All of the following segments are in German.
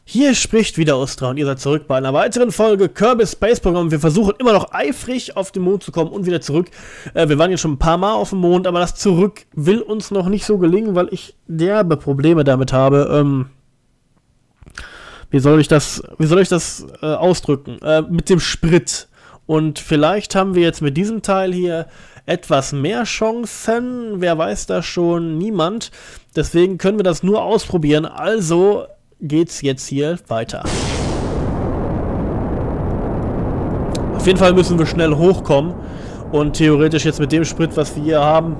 Hier spricht wieder Ustra und ihr seid zurück bei einer weiteren Folge Kirby Space Program. Wir versuchen immer noch eifrig auf den Mond zu kommen und wieder zurück. Wir waren jetzt schon ein paar Mal auf dem Mond, aber das Zurück will uns noch nicht so gelingen, weil ich derbe Probleme damit habe. Wie soll ich das ausdrücken? Mit dem Sprit. Und vielleicht haben wir jetzt mit diesem Teil hier etwas mehr Chancen. Wer weiß das schon? Niemand. Deswegen können wir das nur ausprobieren. Also geht's jetzt hier weiter. Auf jeden Fall müssen wir schnell hochkommen. Und theoretisch jetzt mit dem Sprit, was wir hier haben,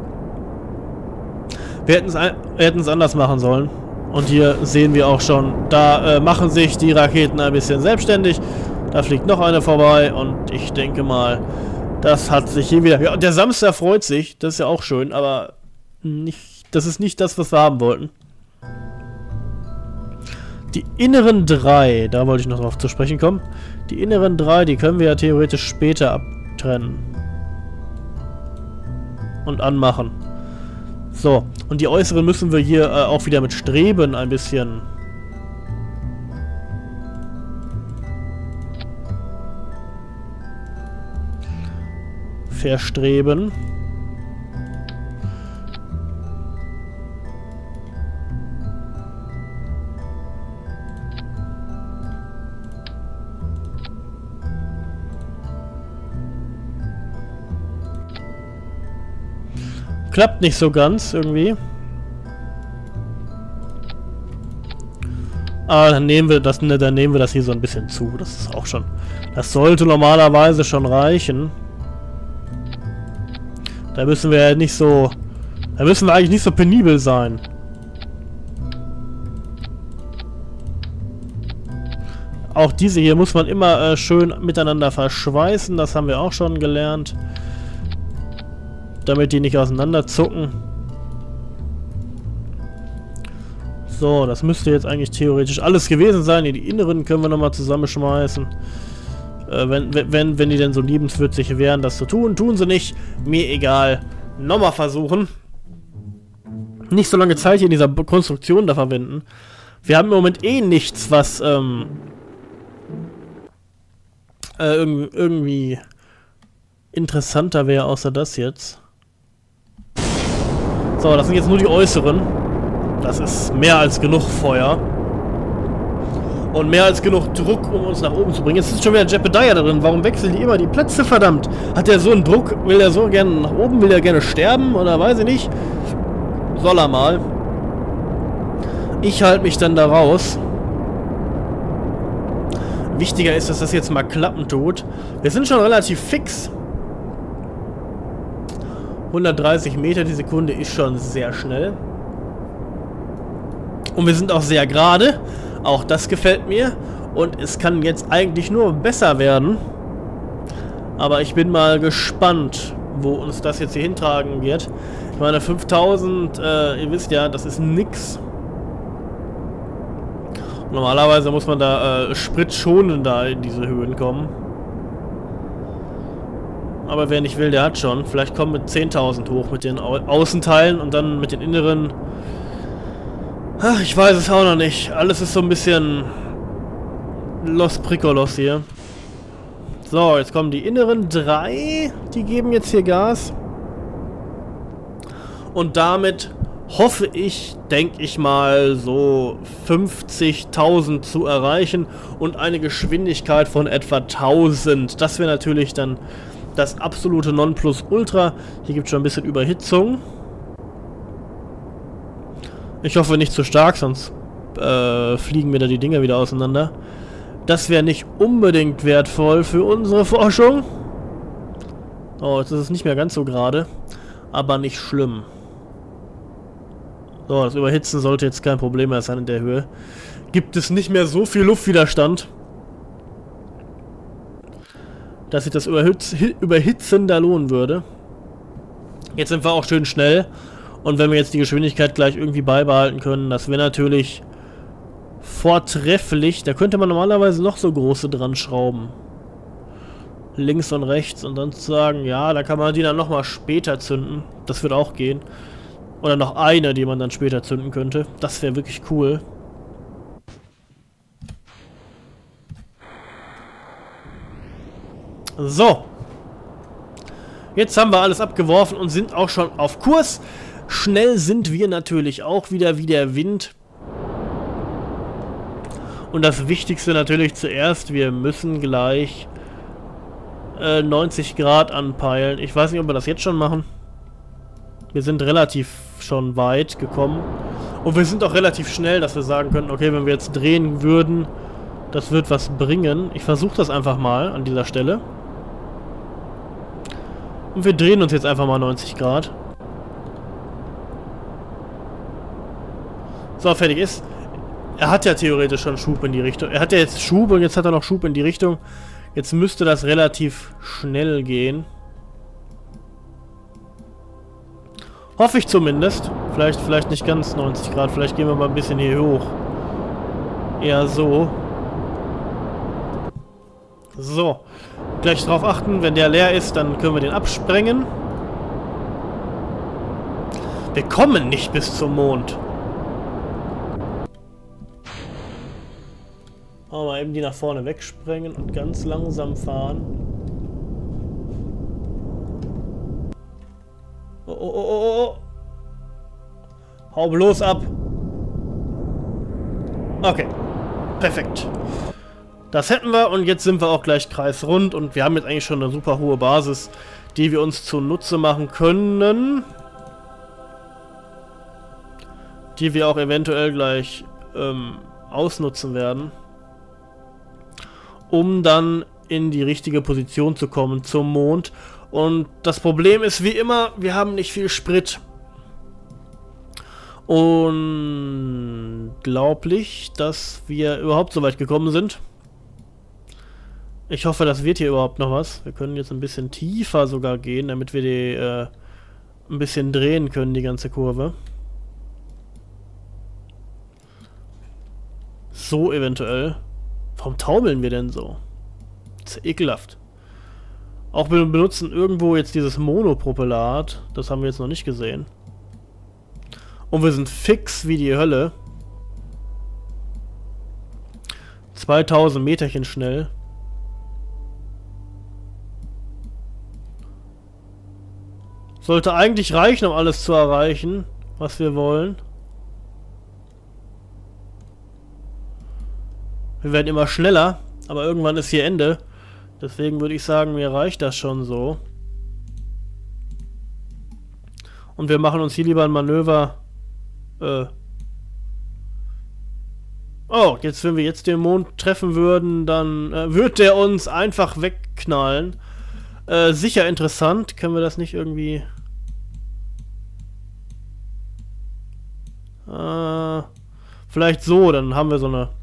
wir hätten es anders machen sollen. Und hier sehen wir auch schon, da machen sich die Raketen ein bisschen selbstständig. Da fliegt noch eine vorbei und ich denke mal, das hat sich hier wieder... Ja, der Samstag freut sich, das ist ja auch schön, aber das ist nicht das, was wir haben wollten. Die inneren drei, da wollte ich noch drauf zu sprechen kommen. Die inneren drei, die können wir ja theoretisch später abtrennen. Und anmachen. So, und die äußeren müssen wir hier auch wieder mit Streben ein bisschen... verstreben. Klappt nicht so ganz irgendwie. Aber dann nehmen wir das hier so ein bisschen zu. Das ist auch schon. Das sollte normalerweise schon reichen. Da müssen wir ja nicht so. Da müssen wir eigentlich nicht so penibel sein. Auch diese hier muss man immer schön miteinander verschweißen. Das haben wir auch schon gelernt. Damit die nicht auseinander zucken. So, das müsste jetzt eigentlich theoretisch alles gewesen sein. Die inneren können wir nochmal zusammenschmeißen. Wenn die denn so liebenswürdig wären, das zu tun. Tun sie nicht. Mir egal. Nochmal versuchen. Nicht so lange Zeit hier in dieser Konstruktion da verwenden. Wir haben im Moment eh nichts, was irgendwie interessanter wäre, außer das jetzt. So, das sind jetzt nur die äußeren. Das ist mehr als genug Feuer. Und mehr als genug Druck, um uns nach oben zu bringen. Jetzt ist schon wieder Jebediah da drin. Warum wechseln die immer die Plätze, verdammt? Hat der so einen Druck? Will er so gerne nach oben? Will er gerne sterben? Oder weiß ich nicht? Soll er mal. Ich halte mich dann da raus. Wichtiger ist, dass das jetzt mal klappen tut. Wir sind schon relativ fix. 130 Meter die Sekunde ist schon sehr schnell. Und wir sind auch sehr gerade. Auch das gefällt mir. Und es kann jetzt eigentlich nur besser werden. Aber ich bin mal gespannt, wo uns das jetzt hier hintragen wird. Ich meine, 5000, ihr wisst ja, das ist nix. Normalerweise muss man da spritschonender in diese Höhen kommen. Aber wer nicht will, der hat schon. Vielleicht kommen mit 10.000 hoch mit den Außenteilen und dann mit den inneren... Ach, ich weiß es auch noch nicht. Alles ist so ein bisschen Los Pricolos hier. So, jetzt kommen die inneren drei. Die geben jetzt hier Gas. Und damit hoffe ich, denke ich mal, so 50.000 zu erreichen. Und eine Geschwindigkeit von etwa 1000. Das wäre natürlich dann das absolute Nonplusultra. Hier gibt es schon ein bisschen Überhitzung. Ich hoffe nicht zu stark, sonst fliegen mir da die Dinger wieder auseinander. Das wäre nicht unbedingt wertvoll für unsere Forschung. Oh, jetzt ist es nicht mehr ganz so gerade. Aber nicht schlimm. So, das Überhitzen sollte jetzt kein Problem mehr sein in der Höhe. Gibt es nicht mehr so viel Luftwiderstand, dass sich das Überhitzen da lohnen würde. Jetzt sind wir auch schön schnell. Und wenn wir jetzt die Geschwindigkeit gleich irgendwie beibehalten können, das wäre natürlich vortrefflich. Da könnte man normalerweise noch so große dran schrauben. Links und rechts und dann sagen, ja, da kann man die dann nochmal später zünden. Das wird auch gehen. Oder noch eine, die man dann später zünden könnte. Das wäre wirklich cool. So. Jetzt haben wir alles abgeworfen und sind auch schon auf Kurs. Schnell sind wir natürlich auch wieder wie der Wind. Und das Wichtigste natürlich zuerst, wir müssen gleich 90 Grad anpeilen. Ich weiß nicht, ob wir das jetzt schon machen. Wir sind relativ schon weit gekommen. Und wir sind auch relativ schnell, dass wir sagen können, okay, wenn wir jetzt drehen würden, das wird was bringen. Ich versuche das einfach mal an dieser Stelle. Und wir drehen uns jetzt einfach mal 90 Grad. So, fertig ist. Er hat ja theoretisch schon Schub in die Richtung. Er hat ja jetzt Schub und jetzt hat er noch Schub in die Richtung. Jetzt müsste das relativ schnell gehen. Hoffe ich zumindest. Vielleicht nicht ganz 90 Grad. Vielleicht gehen wir mal ein bisschen hier hoch. Eher so. So. Gleich drauf achten, wenn der leer ist, dann können wir den absprengen. Wir kommen nicht bis zum Mond. Mal eben die nach vorne wegsprengen und ganz langsam fahren. Oh, oh, oh, oh, oh. Hau bloß ab. Okay. Perfekt. Das hätten wir und jetzt sind wir auch gleich kreisrund und wir haben jetzt eigentlich schon eine super hohe Basis, die wir uns zunutze machen können. Die wir auch eventuell gleich ausnutzen werden. Um dann in die richtige Position zu kommen zum Mond. Und das Problem ist wie immer, wir haben nicht viel Sprit. Unglaublich, dass wir überhaupt so weit gekommen sind. Ich hoffe, das wird hier überhaupt noch was. Wir können jetzt ein bisschen tiefer sogar gehen, damit wir die ein bisschen drehen können, die ganze Kurve. So eventuell. Warum taumeln wir denn so? Das ist ja ekelhaft. Auch wir benutzen irgendwo jetzt dieses Monopropellat. Das haben wir jetzt noch nicht gesehen. Und wir sind fix wie die Hölle. 2000 Meterchen schnell. Sollte eigentlich reichen, um alles zu erreichen, was wir wollen. Wir werden immer schneller, aber irgendwann ist hier Ende. Deswegen würde ich sagen, mir reicht das schon so. Und wir machen uns hier lieber ein Manöver. Oh, jetzt, wenn wir jetzt den Mond treffen würden, dann wird der uns einfach wegknallen. Sicher interessant. Können wir das nicht irgendwie... vielleicht so, dann haben wir so eine...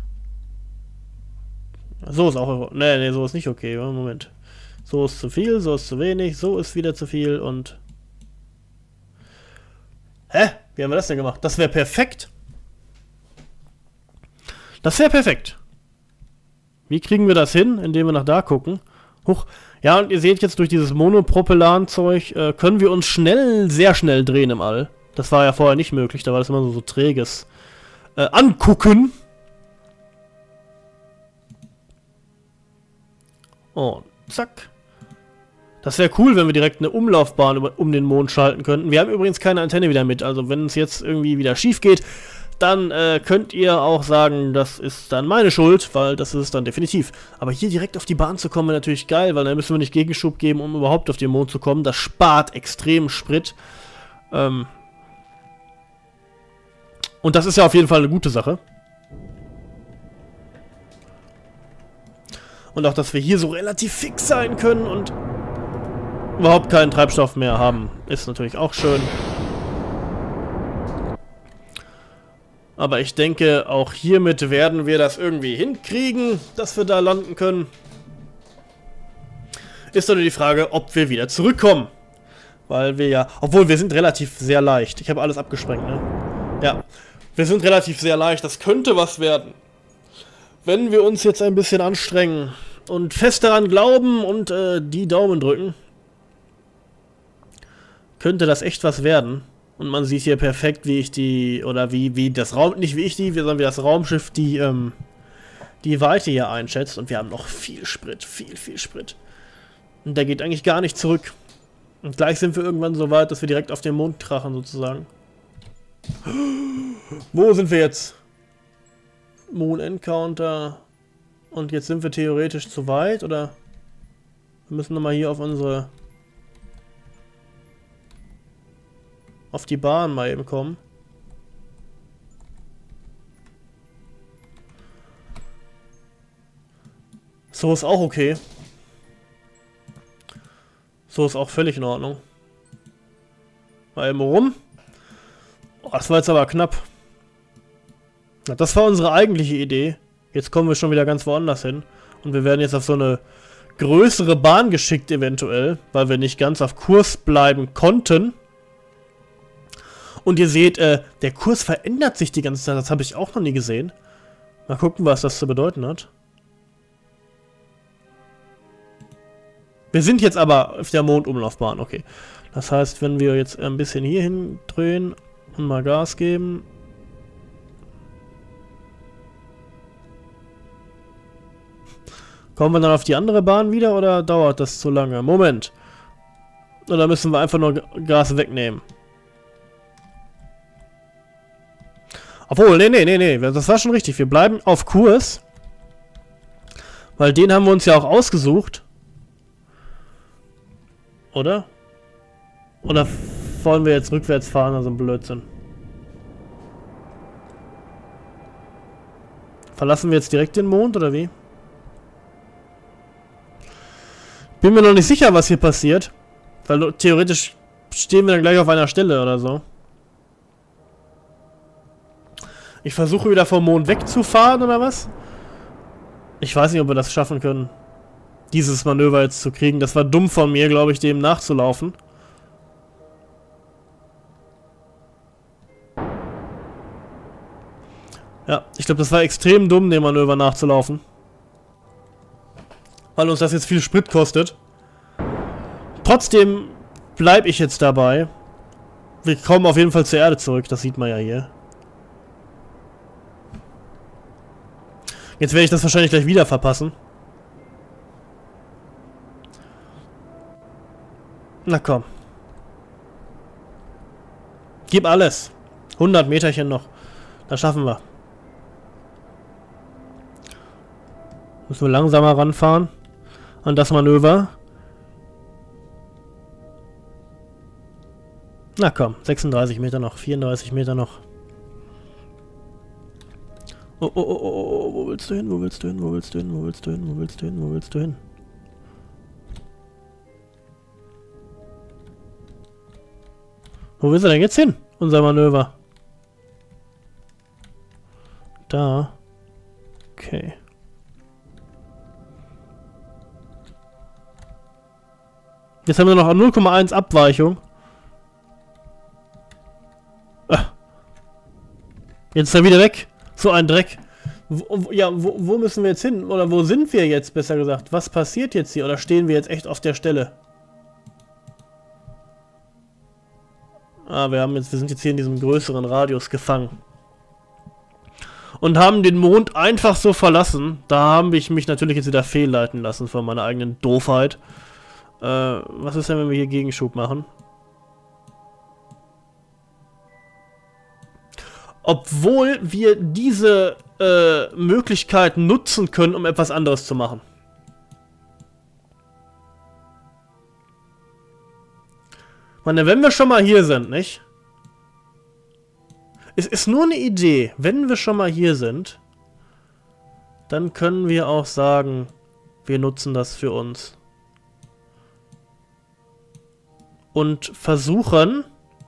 So ist auch... Nee, so ist nicht okay. Moment. So ist zu viel, so ist zu wenig, so ist wieder zu viel und... Hä? Wie haben wir das denn gemacht? Das wäre perfekt. Das wäre perfekt. Wie kriegen wir das hin? Indem wir nach da gucken. Huch. Ja, und ihr seht jetzt, durch dieses Monopropellan-Zeug können wir uns sehr schnell drehen im All. Das war ja vorher nicht möglich, da war das immer so träges Angucken. Und zack. Das wäre cool, wenn wir direkt eine Umlaufbahn um den Mond schalten könnten. Wir haben übrigens keine Antenne wieder mit, also wenn es jetzt irgendwie wieder schief geht, dann könnt ihr auch sagen, das ist dann meine Schuld, weil das ist es dann definitiv. Aber hier direkt auf die Bahn zu kommen, wäre natürlich geil, weil dann müssen wir nicht Gegenschub geben, um überhaupt auf den Mond zu kommen. Das spart extrem Sprit. Und das ist ja auf jeden Fall eine gute Sache. Und auch, dass wir hier so relativ fix sein können und überhaupt keinen Treibstoff mehr haben, ist natürlich auch schön. Aber ich denke, auch hiermit werden wir das irgendwie hinkriegen, dass wir da landen können. Ist doch nur die Frage, ob wir wieder zurückkommen. Weil wir ja... Obwohl, wir sind relativ sehr leicht. Ich habe alles abgesprengt, ne? Ja. Wir sind relativ sehr leicht. Das könnte was werden. Wenn wir uns jetzt ein bisschen anstrengen und fest daran glauben und die Daumen drücken, könnte das echt was werden. Und man sieht hier perfekt, wie ich die, oder wie das Raum, nicht wie ich die, sondern wie das Raumschiff die Weite hier einschätzt. Und wir haben noch viel Sprit, viel Sprit. Und der geht eigentlich gar nicht zurück. Und gleich sind wir irgendwann so weit, dass wir direkt auf den Mond krachen, sozusagen. Wo sind wir jetzt? Moon Encounter. Und jetzt sind wir theoretisch zu weit, oder? Wir müssen nochmal hier auf unsere... auf die Bahn mal eben kommen. So ist auch okay. So ist auch völlig in Ordnung. Mal eben rum. Oh, das war jetzt aber knapp. Na, das war unsere eigentliche Idee. Jetzt kommen wir schon wieder ganz woanders hin. Und wir werden jetzt auf so eine größere Bahn geschickt eventuell, weil wir nicht ganz auf Kurs bleiben konnten. Und ihr seht, der Kurs verändert sich die ganze Zeit. Das habe ich auch noch nie gesehen. Mal gucken, was das zu bedeuten hat. Wir sind jetzt aber auf der Mondumlaufbahn, okay. Das heißt, wenn wir jetzt ein bisschen hier hin drehen und mal Gas geben. Kommen wir dann auf die andere Bahn wieder oder dauert das zu lange? Moment. Oder müssen wir einfach nur Gas wegnehmen? Obwohl, nee. Das war schon richtig. Wir bleiben auf Kurs. Weil den haben wir uns ja auch ausgesucht. Oder? Oder wollen wir jetzt rückwärts fahren, also ein Blödsinn? Verlassen wir jetzt direkt den Mond, oder wie? Bin mir noch nicht sicher, was hier passiert. Weil theoretisch stehen wir dann gleich auf einer Stelle oder so. Ich versuche wieder vom Mond wegzufahren, oder was? Ich weiß nicht, ob wir das schaffen können. Dieses Manöver jetzt zu kriegen. Das war dumm von mir, glaube ich, dem nachzulaufen. Ja, ich glaube, das war extrem dumm, dem Manöver nachzulaufen. Weil uns das jetzt viel Sprit kostet. Trotzdem bleibe ich jetzt dabei. Wir kommen auf jeden Fall zur Erde zurück, das sieht man ja hier. Jetzt werde ich das wahrscheinlich gleich wieder verpassen. Na komm. Gib alles. 100 Meterchen noch. Das schaffen wir. Müssen wir langsamer ranfahren. An das Manöver. Na komm, 36 Meter noch. 34 Meter noch. Oh, wo willst du hin? Wo willst du hin? Wo willst du hin? Wo willst du hin? Wo willst du hin? Wo willst du hin? Wo willst du denn jetzt hin? Unser Manöver. Da. Okay. Jetzt haben wir noch 0,1 Abweichung. Ah. Jetzt ist er wieder weg. So ein Dreck. Wo müssen wir jetzt hin? Oder wo sind wir jetzt, besser gesagt? Was passiert jetzt hier? Oder stehen wir jetzt echt auf der Stelle? Ah, wir sind jetzt hier in diesem größeren Radius gefangen. Und haben den Mond einfach so verlassen. Da habe ich mich natürlich jetzt wieder fehlleiten lassen von meiner eigenen Doofheit. Was ist denn, wenn wir hier Gegenschub machen? Obwohl wir diese Möglichkeit nutzen können, um etwas anderes zu machen. Meine, wenn wir schon mal hier sind, nicht? Es ist nur eine Idee. Wenn wir schon mal hier sind, dann können wir auch sagen, wir nutzen das für uns. Und versuchen,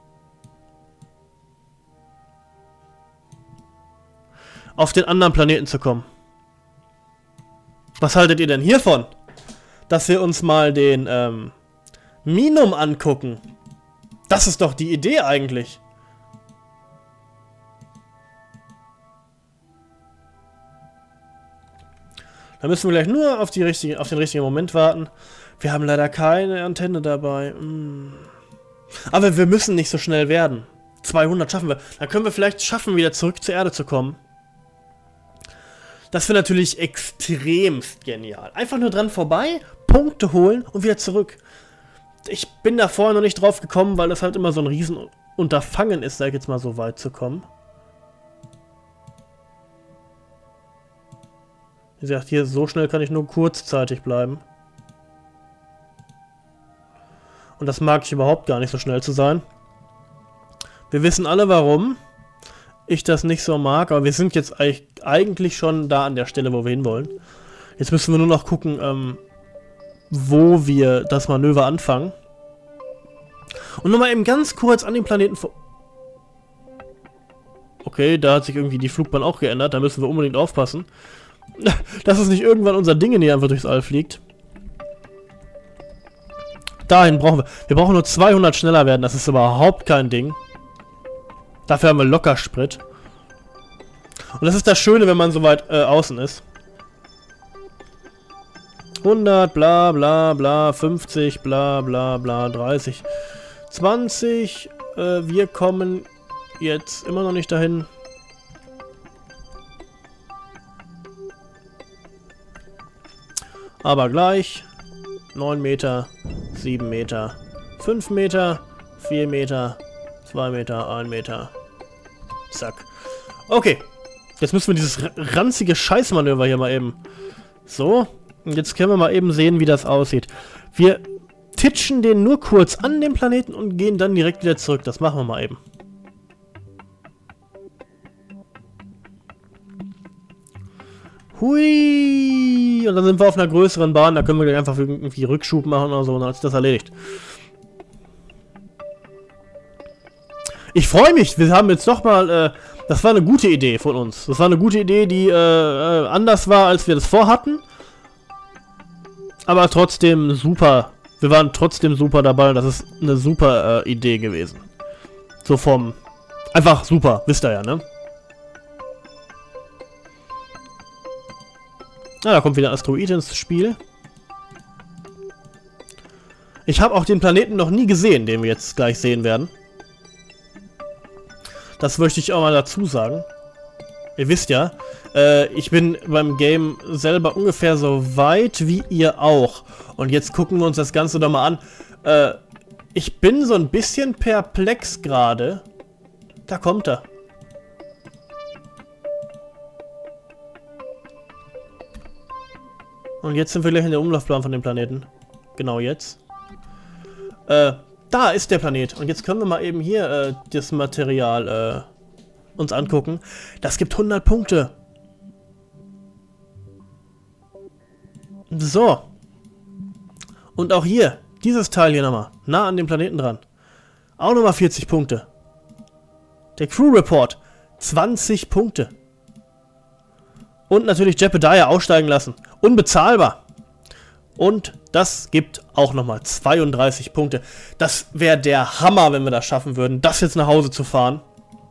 auf den anderen Planeten zu kommen. Was haltet ihr denn hiervon? Dass wir uns mal den Minum angucken. Das ist doch die Idee eigentlich. Da müssen wir gleich nur auf den richtigen Moment warten. Wir haben leider keine Antenne dabei. Aber wir müssen nicht so schnell werden. 200 schaffen wir. Dann können wir vielleicht schaffen, wieder zurück zur Erde zu kommen. Das wäre natürlich extremst genial. Einfach nur dran vorbei, Punkte holen und wieder zurück. Ich bin da vorher noch nicht drauf gekommen, weil das halt immer so ein Riesenunterfangen ist, sag ich jetzt mal, so weit zu kommen. Wie gesagt, hier so schnell kann ich nur kurzzeitig bleiben. Und das mag ich überhaupt gar nicht, so schnell zu sein. Wir wissen alle, warum ich das nicht so mag, aber wir sind jetzt eigentlich schon da an der Stelle, wo wir hinwollen. Jetzt müssen wir nur noch gucken, wo wir das Manöver anfangen. Und nochmal eben ganz kurz an den Planeten vor... Okay, da hat sich irgendwie die Flugbahn auch geändert, da müssen wir unbedingt aufpassen. Dass es nicht irgendwann unser Ding hier einfach durchs All fliegt. Dahin brauchen wir... Wir brauchen nur 200 schneller werden, das ist überhaupt kein Ding. Dafür haben wir locker Sprit. Und das ist das Schöne, wenn man so weit außen ist. 100, bla bla bla, 50, bla bla bla, 30, 20. Wir kommen jetzt immer noch nicht dahin. Aber gleich. 9 Meter, 7 Meter, 5 Meter, 4 Meter, 2 Meter, 1 Meter. Zack. Okay. Jetzt müssen wir dieses ranzige Scheißmanöver hier mal eben. So. Und jetzt können wir mal eben sehen, wie das aussieht. Wir titschen den nur kurz an dem Planeten und gehen dann direkt wieder zurück. Das machen wir mal eben. Hui! Und dann sind wir auf einer größeren Bahn. Da können wir gleich einfach irgendwie Rückschub machen oder so. Und dann hat sich das erledigt. Ich freue mich. Wir haben jetzt doch mal... das war eine gute Idee von uns. Das war eine gute Idee, die anders war, als wir das vorhatten. Aber trotzdem super. Wir waren trotzdem super dabei. Und das ist eine super Idee gewesen. So vom... Einfach super. Wisst ihr ja, ne? Ah, da kommt wieder ein Asteroid ins Spiel. Ich habe auch den Planeten noch nie gesehen, den wir jetzt gleich sehen werden. Das möchte ich auch mal dazu sagen. Ihr wisst ja, ich bin beim Game selber ungefähr so weit wie ihr auch. Und jetzt gucken wir uns das Ganze doch mal an. Ich bin so ein bisschen perplex gerade. Da kommt er. Und jetzt sind wir gleich in der Umlaufbahn von dem Planeten. Genau jetzt. Da ist der Planet. Und jetzt können wir mal eben hier das Material uns angucken. Das gibt 100 Punkte. So. Und auch hier, dieses Teil hier nochmal, nah an dem Planeten dran. Auch nochmal 40 Punkte. Der Crew Report, 20 Punkte. Und natürlich Jebediah aussteigen lassen. Unbezahlbar. Und das gibt auch nochmal 32 Punkte. Das wäre der Hammer, wenn wir das schaffen würden, das jetzt nach Hause zu fahren.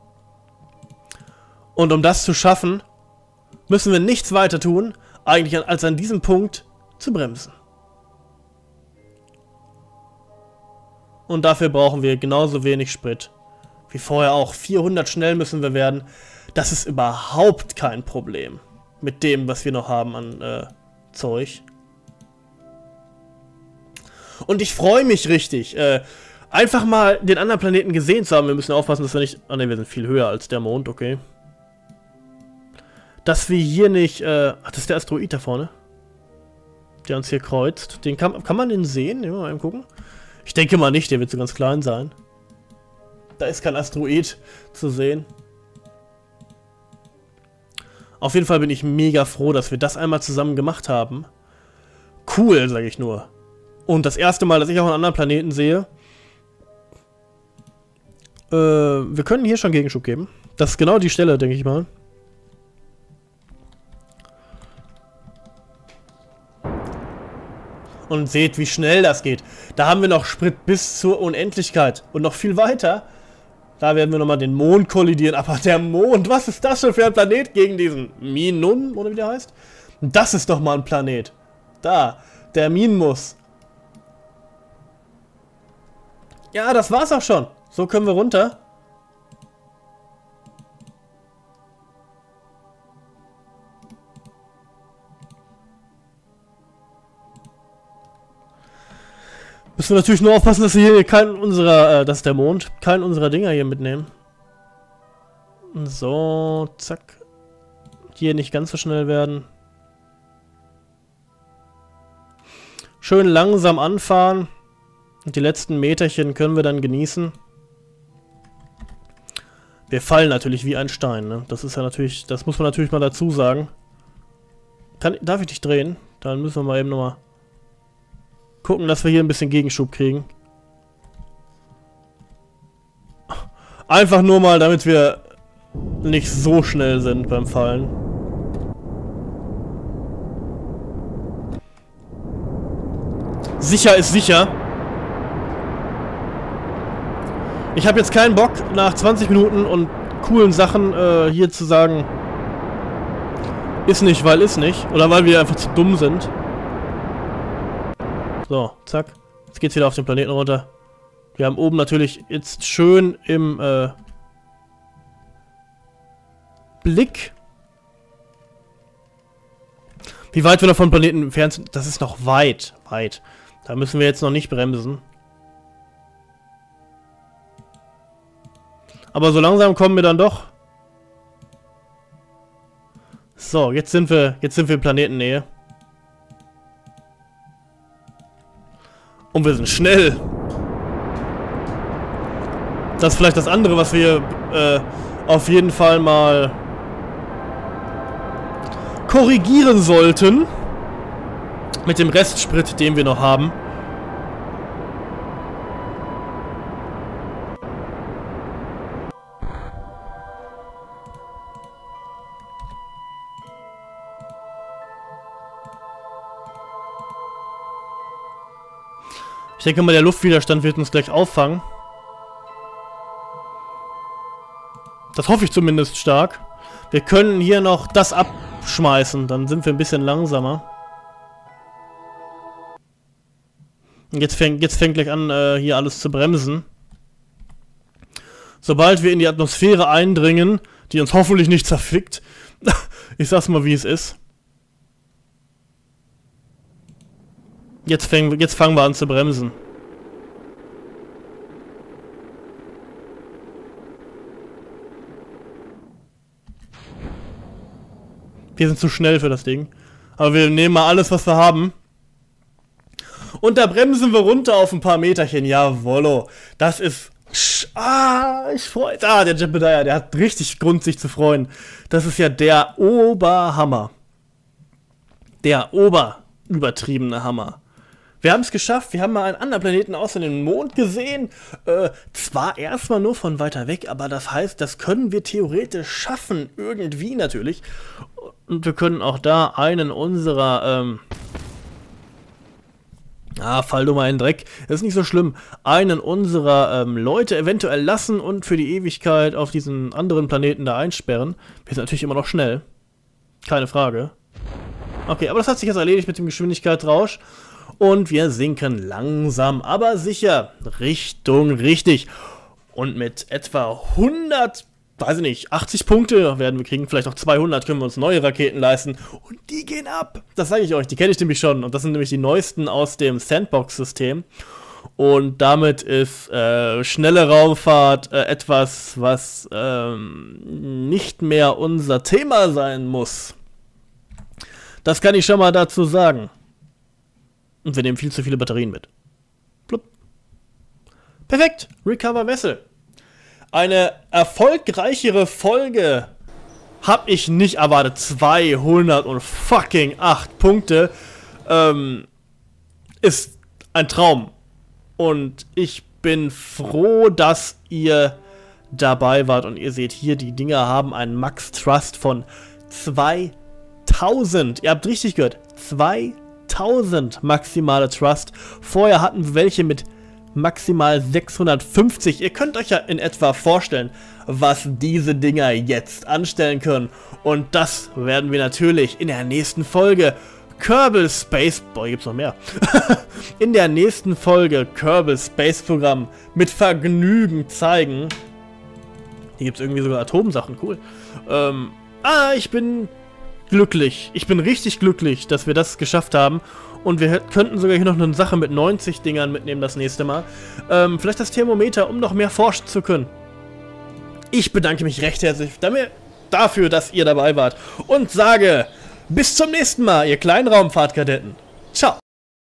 Und um das zu schaffen, müssen wir nichts weiter tun, eigentlich als an diesem Punkt zu bremsen. Und dafür brauchen wir genauso wenig Sprit wie vorher auch. 400 schnell müssen wir werden. Das ist überhaupt kein Problem mit dem, was wir noch haben an Zeug. Und ich freue mich richtig, einfach mal den anderen Planeten gesehen zu haben. Wir müssen aufpassen, dass wir nicht... Ah ne, wir sind viel höher als der Mond, okay. Dass wir hier nicht... ach, das ist der Asteroid da vorne. Der uns hier kreuzt. Den kann man den sehen? Ja, mal eben gucken. Ich denke mal nicht, der wird so ganz klein sein. Da ist kein Asteroid zu sehen. Auf jeden Fall bin ich mega froh, dass wir das einmal zusammen gemacht haben. Cool, sage ich nur. Und das erste Mal, dass ich auch einen anderen Planeten sehe. Wir können hier schon Gegenschub geben. Das ist genau die Stelle, denke ich mal. Und seht, wie schnell das geht. Da haben wir noch Sprit bis zur Unendlichkeit. Und noch viel weiter. Da werden wir nochmal den Mond kollidieren. Aber der Mond, was ist das schon für ein Planet gegen diesen Minun, oder wie der heißt? Das ist doch mal ein Planet. Da, der Minmus. Ja, das war's auch schon. So können wir runter. Müssen wir natürlich nur aufpassen, dass wir hier keinen unserer, das ist der Mond, keinen unserer Dinger hier mitnehmen. So, zack. Hier nicht ganz so schnell werden. Schön langsam anfahren. Und die letzten Meterchen können wir dann genießen. Wir fallen natürlich wie ein Stein, ne? Das ist ja natürlich, das muss man natürlich mal dazu sagen. Darf ich dich drehen? Dann müssen wir mal eben nochmal gucken, dass wir hier ein bisschen Gegenschub kriegen. Einfach nur mal, damit wir nicht so schnell sind beim Fallen. Sicher ist sicher. Ich habe jetzt keinen Bock, nach 20 Minuten und coolen Sachen hier zu sagen, ist nicht, weil ist nicht. Oder weil wir einfach zu dumm sind. So, zack. Jetzt geht's wieder auf den Planeten runter. Wir haben oben natürlich jetzt schön im Blick, wie weit wir noch vom Planeten entfernt sind. Das ist noch weit, weit. Da müssen wir jetzt noch nicht bremsen. Aber so langsam kommen wir dann doch. So, jetzt sind wir in Planetennähe. Und wir sind schnell. Das ist vielleicht das andere, was wir auf jeden Fall mal korrigieren sollten. Mit dem Restsprit, den wir noch haben. Ich denke mal, der Luftwiderstand wird uns gleich auffangen. Das hoffe ich zumindest stark. Wir können hier noch das abschmeißen, dann sind wir ein bisschen langsamer. Und jetzt fängt gleich an, hier alles zu bremsen. Sobald wir in die Atmosphäre eindringen, die uns hoffentlich nicht zerfickt. Ich sag's mal, wie es ist. Jetzt fangen wir an zu bremsen. Wir sind zu schnell für das Ding. Aber wir nehmen mal alles, was wir haben. Und da bremsen wir runter auf ein paar Meterchen. Jawollo. Das ist... ich freue... der Jebediah, der hat richtig Grund, sich zu freuen. Das ist ja der Oberhammer. Der übertriebene Hammer. Wir haben es geschafft, wir haben mal einen anderen Planeten außer dem Mond gesehen. Zwar erstmal nur von weiter weg, aber das heißt, das können wir theoretisch schaffen. Irgendwie natürlich. Und wir können auch da einen unserer... fall du mal in den Dreck. Das ist nicht so schlimm. Einen unserer Leute eventuell lassen und für die Ewigkeit auf diesen anderen Planeten da einsperren. Wir sind natürlich immer noch schnell. Keine Frage. Okay, aber das hat sich jetzt erledigt mit dem Geschwindigkeitsrausch. Und wir sinken langsam, aber sicher Richtung richtig. Und mit etwa 100, weiß ich nicht, 80 Punkte werden wir kriegen. Vielleicht noch 200, können wir uns neue Raketen leisten. Und die gehen ab. Das sage ich euch, die kenne ich nämlich schon. Und das sind nämlich die neuesten aus dem Sandbox-System. Und damit ist schnelle Raumfahrt etwas, was nicht mehr unser Thema sein muss. Das kann ich schon mal dazu sagen. Und wir nehmen viel zu viele Batterien mit. Blub. Perfekt. Recover Vessel. Eine erfolgreichere Folge habe ich nicht erwartet. 208 Punkte. Ist ein Traum. Und ich bin froh, dass ihr dabei wart. Und ihr seht hier, die Dinger haben einen Max Trust von 2000. Ihr habt richtig gehört. 2000 maximale Trust. Vorher hatten wir welche mit maximal 650. Ihr könnt euch ja in etwa vorstellen, was diese Dinger jetzt anstellen können. Und das werden wir natürlich in der nächsten Folge Kerbal Space... Boah, gibt's noch mehr. In der nächsten Folge Kerbal Space Programm mit Vergnügen zeigen. Hier gibt's irgendwie sogar Atomsachen. Cool. Ich bin glücklich. Ich bin richtig glücklich, dass wir das geschafft haben. Und wir könnten sogar hier noch eine Sache mit 90 Dingern mitnehmen das nächste Mal. Vielleicht das Thermometer, um noch mehr forschen zu können. Ich bedanke mich recht herzlich dafür, dass ihr dabei wart. Und sage, bis zum nächsten Mal, ihr kleinen Raumfahrtkadetten.